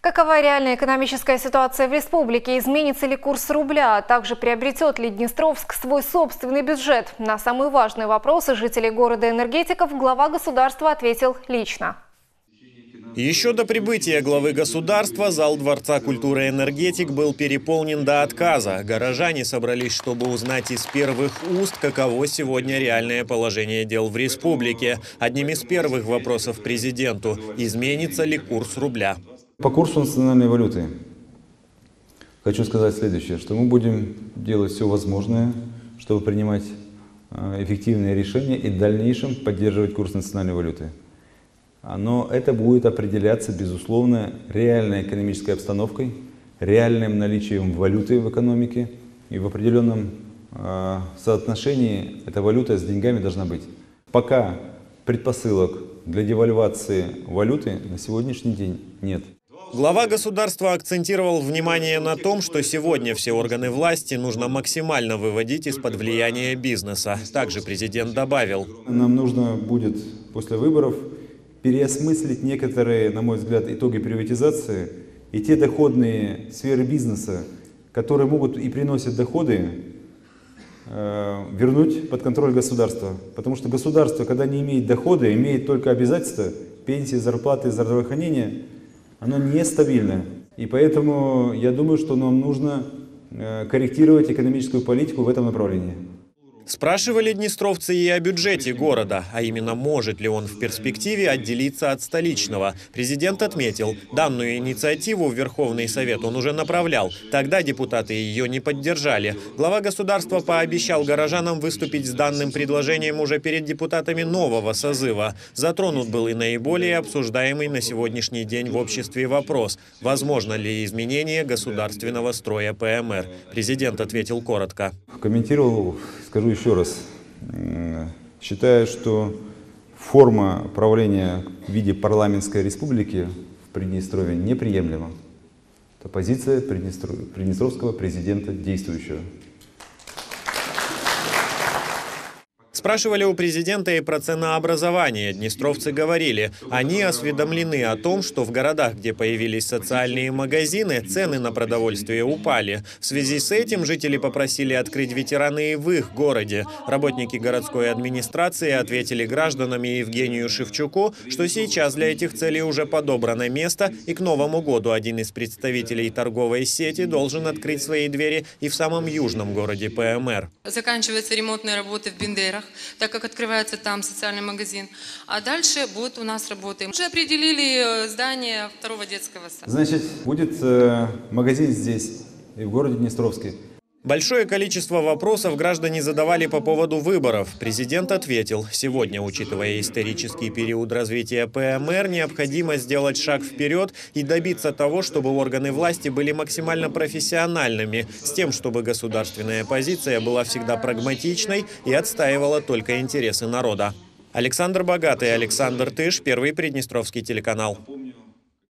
Какова реальная экономическая ситуация в республике? Изменится ли курс рубля? А также приобретет ли Днестровск свой собственный бюджет? На самые важные вопросы жителей города-энергетиков глава государства ответил лично. Еще до прибытия главы государства зал Дворца культуры «Энергетик» был переполнен до отказа. Горожане собрались, чтобы узнать из первых уст, каково сегодня реальное положение дел в республике. Одним из первых вопросов президенту – изменится ли курс рубля? По курсу национальной валюты хочу сказать следующее, что мы будем делать все возможное, чтобы принимать эффективные решения и в дальнейшем поддерживать курс национальной валюты. Но это будет определяться, безусловно, реальной экономической обстановкой, реальным наличием валюты в экономике, и в определенном соотношении эта валюта с деньгами должна быть. Пока предпосылок для девальвации валюты на сегодняшний день нет. Глава государства акцентировал внимание на том, что сегодня все органы власти нужно максимально выводить из-под влияния бизнеса. Также президент добавил: нам нужно будет после выборов переосмыслить некоторые, на мой взгляд, итоги приватизации и те доходные сферы бизнеса, которые могут и приносят доходы, вернуть под контроль государства. Потому что государство, когда не имеет дохода, имеет только обязательства, пенсии, зарплаты, здравоохранения, оно нестабильное. И поэтому я думаю, что нам нужно корректировать экономическую политику в этом направлении. Спрашивали днестровцы и о бюджете города, а именно, может ли он в перспективе отделиться от столичного. Президент отметил, данную инициативу в Верховный Совет он уже направлял. Тогда депутаты ее не поддержали. Глава государства пообещал горожанам выступить с данным предложением уже перед депутатами нового созыва. Затронут был и наиболее обсуждаемый на сегодняшний день в обществе вопрос: возможно ли изменение государственного строя ПМР. Президент ответил коротко. Комментировал, скажу еще раз, считаю, что форма правления в виде парламентской республики в Приднестровье неприемлема. Это позиция приднестровского президента действующего. Спрашивали у президента и про ценообразование. Днестровцы говорили, они осведомлены о том, что в городах, где появились социальные магазины, цены на продовольствие упали. В связи с этим жители попросили открыть ветераны в их городе. Работники городской администрации ответили гражданам и Евгению Шевчуку, что сейчас для этих целей уже подобрано место, и к Новому году один из представителей торговой сети должен открыть свои двери и в самом южном городе ПМР. Заканчиваются ремонтные работы в Бендерах, так как открывается там социальный магазин. А дальше будет у нас работы. Мы уже определили здание второго детского сада. Значит, будет магазин здесь, и в городе Днестровске. Большое количество вопросов граждане задавали по поводу выборов. Президент ответил, сегодня, учитывая исторический период развития ПМР, необходимо сделать шаг вперед и добиться того, чтобы органы власти были максимально профессиональными, с тем, чтобы государственная позиция была всегда прагматичной и отстаивала только интересы народа. Александр Богатый, Александр Тыш, Первый Приднестровский телеканал.